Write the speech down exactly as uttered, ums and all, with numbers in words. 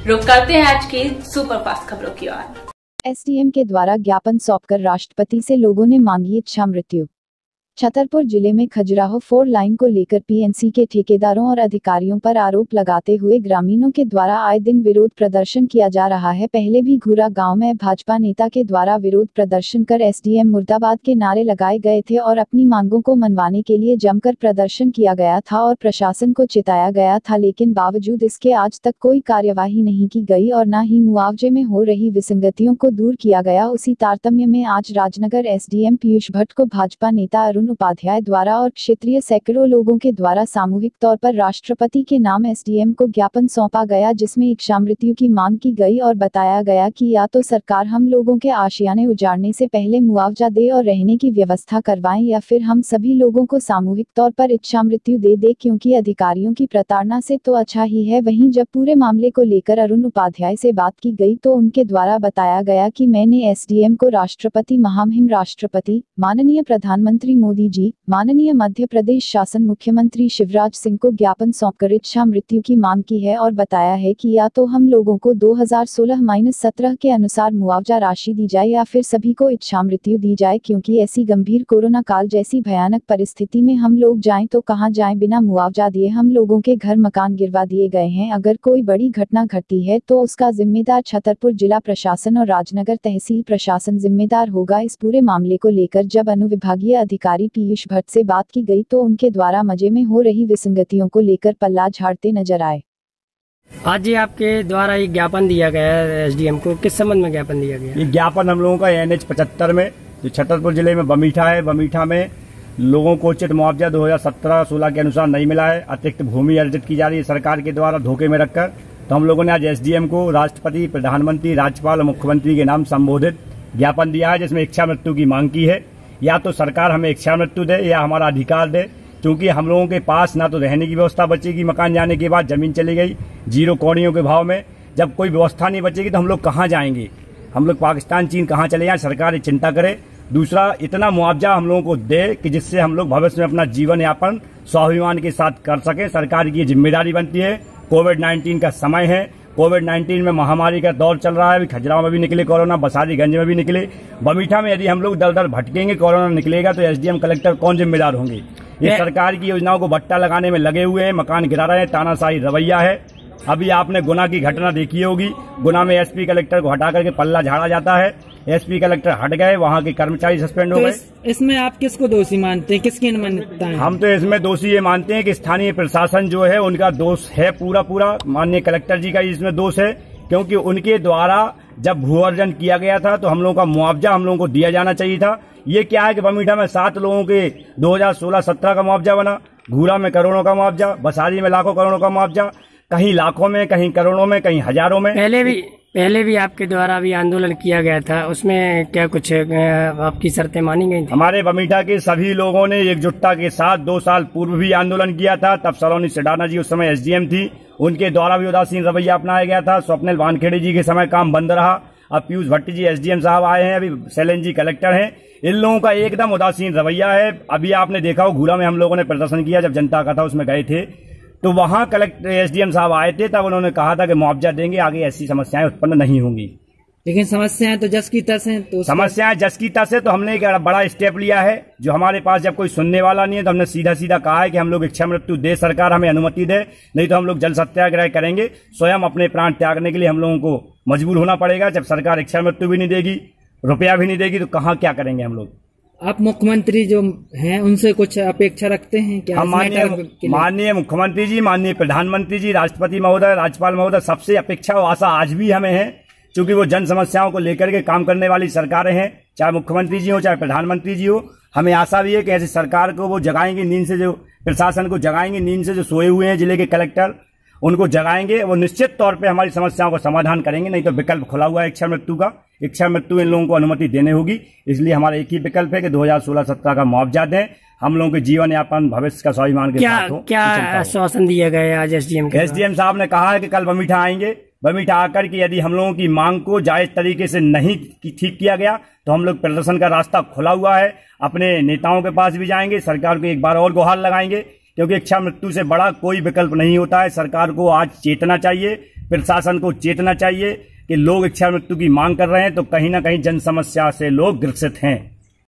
रुक करते हैं आज की सुपरफास्ट खबरों की ओर। एसडीएम के द्वारा ज्ञापन सौंपकर राष्ट्रपति से लोगों ने मांगी इच्छा मृत्यु। छतरपुर जिले में खजुराहो फोर लाइन को लेकर पीएनसी के ठेकेदारों और अधिकारियों पर आरोप लगाते हुए ग्रामीणों के द्वारा आए दिन विरोध प्रदर्शन किया जा रहा है। पहले भी घूरा गांव में भाजपा नेता के द्वारा विरोध प्रदर्शन कर एसडीएम मुर्दाबाद के नारे लगाए गए थे और अपनी मांगों को मनवाने के लिए जमकर प्रदर्शन किया गया था और प्रशासन को चिताया गया था, लेकिन बावजूद इसके आज तक कोई कार्यवाही नहीं की गई और न ही मुआवजे में हो रही विसंगतियों को दूर किया गया। उसी तारतम्य में आज राजनगर एसडीएम पीयूष भट्ट को भाजपा नेता अरुण उपाध्याय द्वारा और क्षेत्रीय सैकड़ों लोगों के द्वारा सामूहिक तौर पर राष्ट्रपति के नाम एसडीएम को ज्ञापन सौंपा गया, जिसमें इच्छा मृत्यु की मांग की गई और बताया गया कि या तो सरकार हम लोगों के आशियाने उजाड़ने से पहले मुआवजा दे और रहने की व्यवस्था करवाएं या फिर हम सभी लोगों को सामूहिक तौर पर इच्छा मृत्यु दे दे, क्योंकि अधिकारियों की प्रताड़ना से तो अच्छा ही है। वहीं जब पूरे मामले को लेकर अरुण उपाध्याय से बात की गई तो उनके द्वारा बताया गया कि मैंने एसडीएम को राष्ट्रपति महामहिम राष्ट्रपति माननीय प्रधानमंत्री मोदी जी, माननीय मध्य प्रदेश शासन मुख्यमंत्री शिवराज सिंह को ज्ञापन सौंपकर इच्छा मृत्यु की मांग की है और बताया है कि या तो हम लोगों को दो हज़ार सोलह सत्रह के अनुसार मुआवजा राशि दी जाए या फिर सभी को इच्छा मृत्यु दी जाए, क्योंकि ऐसी गंभीर कोरोना काल जैसी भयानक परिस्थिति में हम लोग जाएं तो कहां जाएं। बिना मुआवजा दिए हम लोगों के घर मकान गिरवा दिए गए हैं। अगर कोई बड़ी घटना घटती है तो उसका जिम्मेदार छतरपुर जिला प्रशासन और राजनगर तहसील प्रशासन जिम्मेदार होगा। इस पूरे मामले को लेकर जब अनुविभागीय अधिकारी पीयूष भट्ट से बात की गई तो उनके द्वारा मजे में हो रही विसंगतियों को लेकर पल्ला झाड़ते नजर आए। आज जी आपके द्वारा एक ज्ञापन दिया गया है एसडीएम को, किस संबंध में ज्ञापन दिया गया? ये ज्ञापन हम लोगों का एन एच पचहत्तर में जो छतरपुर जिले में बमीठा है, बमीठा में लोगों को उचित मुआवजा दो हजार सत्रह सोलह के अनुसार नहीं मिला है। अतिरिक्त भूमि अर्जित की जा रही है सरकार के द्वारा धोखे में रखकर। तो हम लोगों ने आज एसडीएम को राष्ट्रपति, प्रधानमंत्री, राज्यपाल और मुख्यमंत्री के नाम संबोधित ज्ञापन दिया है, जिसमें इच्छा मृत्यु की मांग की है। या तो सरकार हमें इच्छा मृत्यु दे या हमारा अधिकार दे, क्योंकि हम लोगों के पास ना तो रहने की व्यवस्था बचेगी, मकान जाने के बाद जमीन चली गई जीरो कौड़ियों के भाव में। जब कोई व्यवस्था नहीं बचेगी तो हम लोग कहाँ जाएंगे? हम लोग पाकिस्तान, चीन कहाँ चले जाएं? सरकार चिंता करे। दूसरा, इतना मुआवजा हम लोगों को दे कि जिससे हम लोग भविष्य में अपना जीवन यापन स्वाभिमान के साथ कर सके। सरकार की जिम्मेदारी बनती है। कोविड नाइन्टीन का समय है, कोविड नाइन्टीन में महामारी का दौर चल रहा है। अभी खजुराहो में भी निकले कोरोना, बसारीगंज में भी निकले, बमीठा में यदि हम लोग दल दल भटकेंगे, कोरोना निकलेगा तो एसडीएम कलेक्टर कौन जिम्मेदार होंगे? ये सरकार की योजनाओं को बट्टा लगाने में लगे हुए हैं, मकान गिरा रहे हैं, तानाशाही रवैया है। अभी आपने गुना की घटना देखी होगी, गुना में एसपी कलेक्टर को हटा करके पल्ला झाड़ा जाता है। एसपी कलेक्टर हट गए, वहाँ के कर्मचारी सस्पेंड हो गए। इस, इसमें आप किसको दोषी मानते हैं, किसकी मान्यता है? हम तो इसमें दोषी ये मानते हैं कि स्थानीय प्रशासन जो है उनका दोष है, पूरा पूरा माननीय कलेक्टर जी का इसमें दोष है, क्योंकि उनके द्वारा जब भू अर्जन किया गया था तो हम लोगों का मुआवजा हम लोगों को दिया जाना चाहिए था। ये क्या है कि बमीठा में सात लोगों के दो हजार सोलह सत्रह का मुआवजा बना, घूरा में करोड़ों का मुआवजा, बसारी में लाखों करोड़ों का मुआवजा, कहीं लाखों में, कहीं करोड़ों में, कहीं हजारों में। पहले भी पहले भी आपके द्वारा भी आंदोलन किया गया था, उसमें क्या कुछ आपकी शर्तें मानी गई थी? हमारे बमीठा के सभी लोगों ने एकजुटता के साथ दो साल पूर्व भी आंदोलन किया था। तब सलोनी सिडाना जी उस समय एसडीएम थी, उनके द्वारा भी उदासीन रवैया अपनाया गया था। स्वप्निल वानखेड़े जी के समय काम बंद रहा। अब पीयूष भट्ट जी एसडीएम साहब आए हैं, अभी शैलेंद्र जी कलेक्टर हैं। इन लोगों का एकदम उदासीन रवैया है। अभी आपने देखा हो, घूरा में हम लोगों ने प्रदर्शन किया, जब जनता का था उसमें गए थे, तो वहां कलेक्टर एसडीएम साहब आए थे, तब उन्होंने कहा था कि मुआवजा देंगे, आगे ऐसी समस्याएं उत्पन्न नहीं होंगी। लेकिन समस्याएं तो जस की तस हैं, तो समस्याएं जस की तस है। तो हमने एक बड़ा स्टेप लिया है, जो हमारे पास जब कोई सुनने वाला नहीं है तो हमने सीधा सीधा कहा है कि हम लोग इच्छा मृत्यु दे, सरकार हमें अनुमति दे, नहीं तो हम लोग जल सत्याग्रह करेंगे। स्वयं अपने प्राण त्यागने के लिए हम लोगों को मजबूर होना पड़ेगा। जब सरकार इच्छा मृत्यु भी नहीं देगी, रुपया भी नहीं देगी, तो कहाँ क्या करेंगे हम लोग? आप मुख्यमंत्री जो हैं उनसे कुछ अपेक्षा रखते हैं क्या? हम माननीय माननीय मुख्यमंत्री जी, माननीय प्रधानमंत्री जी, राष्ट्रपति महोदय, राज्यपाल महोदय, सबसे अपेक्षा और आशा आज भी हमें है, क्योंकि वो जन समस्याओं को लेकर के काम करने वाली सरकारें हैं। चाहे मुख्यमंत्री जी हो, चाहे प्रधानमंत्री जी हो, हमें आशा भी है कि ऐसी सरकार को वो जगाएंगे नींद से, जो प्रशासन को जगाएंगे नींद से, जो सोए हुए हैं जिले के कलेक्टर, उनको जगाएंगे। वो निश्चित तौर पे हमारी समस्याओं का समाधान करेंगे। नहीं तो विकल्प खुला हुआ है इच्छा मृत्यु का। इच्छा मृत्यु इन लोगों को अनुमति देने होगी। इसलिए हमारा एक ही विकल्प है कि दो हजार सोलह सत्रह का मुआवजा दें, हम लोगों के जीवन यापन भविष्य का स्वाभिमान के साथ हो। क्या आश्वासन दिया गया आज एसडीएम के? एसडीएम साहब ने कहा है कि कल बमीठा आएंगे, बमीठा आकर के यदि हम लोगों की मांग को जायज तरीके से नहीं ठीक किया गया तो हम लोग प्रदर्शन का रास्ता खुला हुआ है। अपने नेताओं के पास भी जाएंगे, सरकार को एक बार और गुहार लगाएंगे, क्योंकि इच्छा मृत्यु से बड़ा कोई विकल्प नहीं होता है। सरकार को आज चेतना चाहिए, प्रशासन को चेतना चाहिए कि लोग इच्छा मृत्यु की मांग कर रहे हैं तो कहीं ना कहीं जन समस्या से लोग ग्रसित हैं।